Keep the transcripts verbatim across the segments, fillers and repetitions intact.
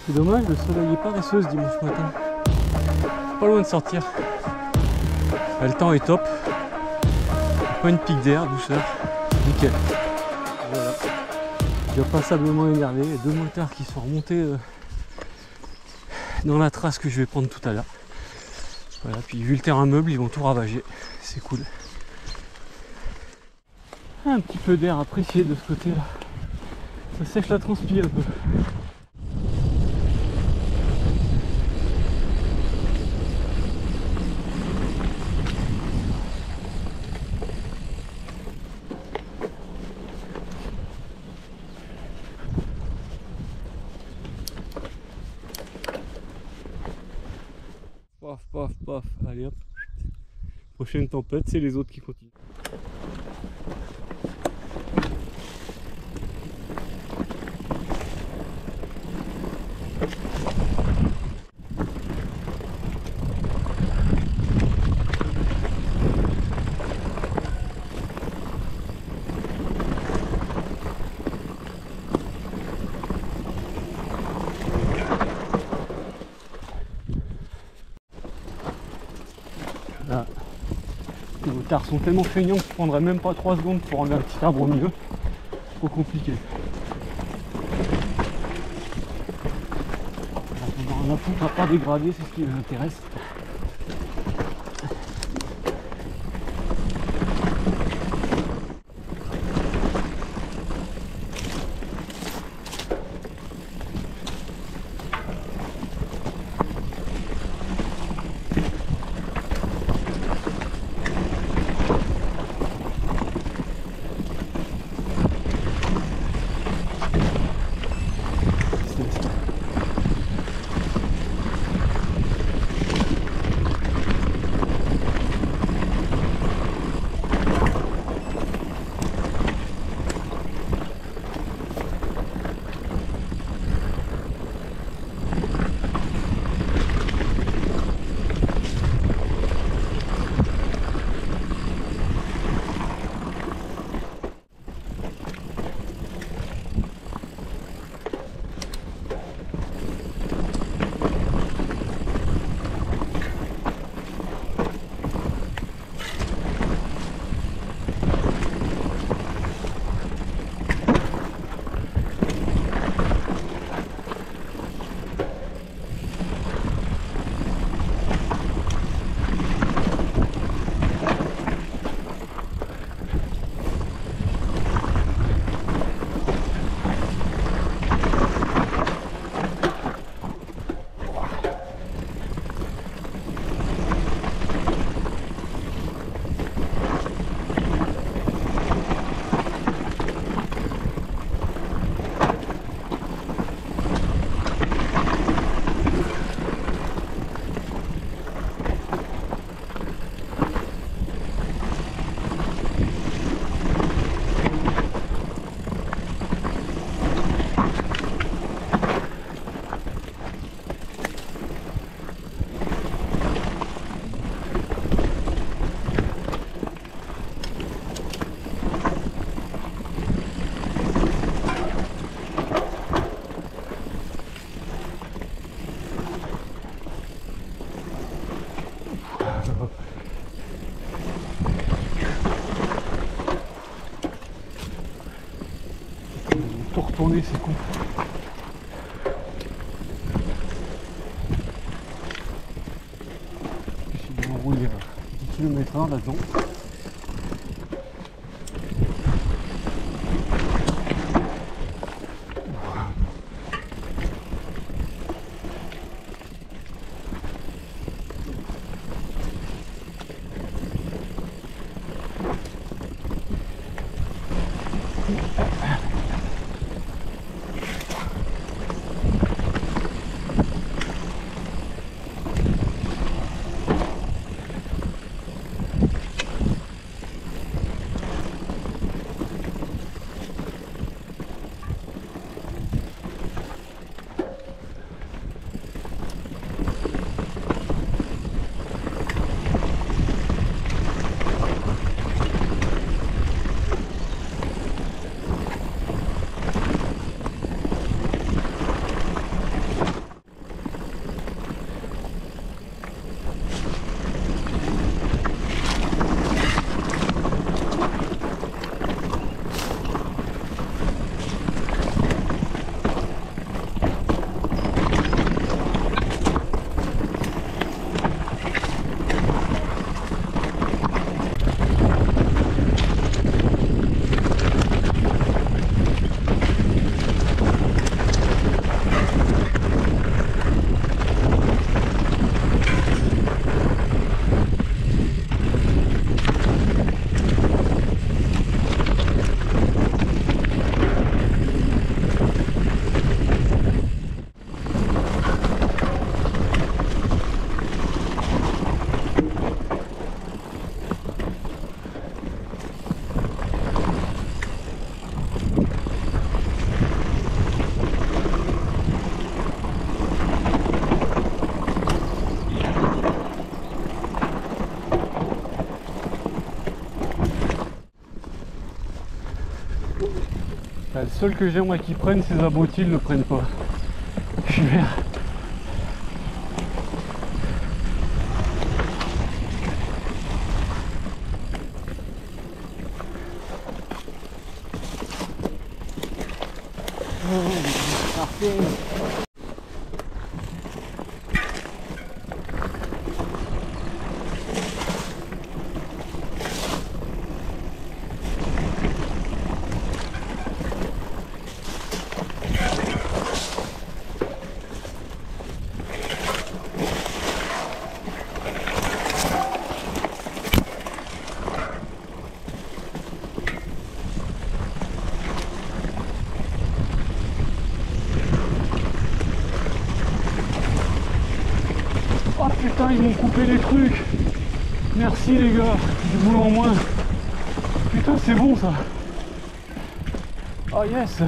C'est dommage, le soleil est paresseux ce dimanche matin. Pas loin de sortir. Le temps est top. Pas une pique d'air, douceur. Nickel. Voilà. Je suis passablement énervé. Il y a deux motards qui sont remontés euh, dans la trace que je vais prendre tout à l'heure. Voilà, puis vu le terrain meuble, ils vont tout ravager. C'est cool. Un petit peu d'air apprécié de ce côté-là. Ça sèche la transpi un peu. Paf, paf, paf. Allez hop. Prochaine tempête, c'est les autres qui continuent. Là, les motards sont tellement feignants que je prendrais même pas trois secondes pour enlever un petit arbre au milieu. Trop compliqué. On a poutre à pas dégrader, c'est ce qui nous intéresse. Tout retourner, c'est con. Je vais rouler dix kilomètres heure là-dedans. Bah, le seul que j'aimerais qu'ils prennent, ces abrutis, ils le prennent pas. Je suis vert. Oh, parfait. Oh putain, ils m'ont coupé les trucs. Merci les gars, du boulot en moins. Putain, c'est bon ça. Oh yes.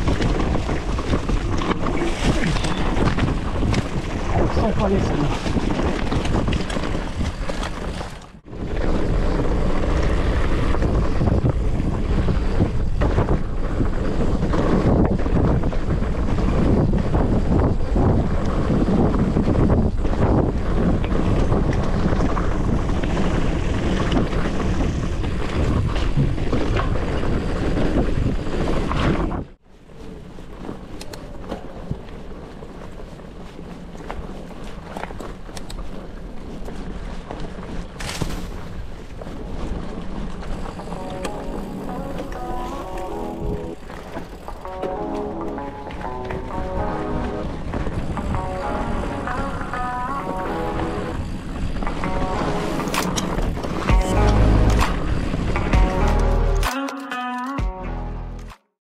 Sans parler celle-là.